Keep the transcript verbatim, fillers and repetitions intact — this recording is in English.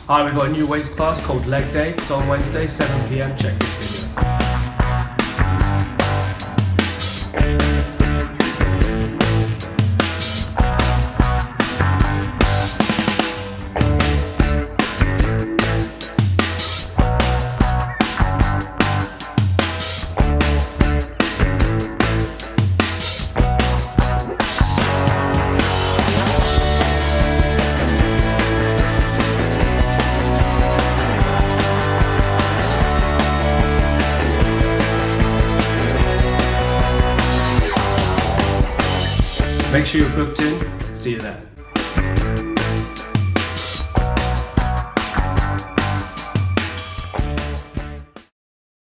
Hi, we've got a new weights class called Leg Day. It's on Wednesday, seven p m. Check this video. Make sure you're booked in. See you there.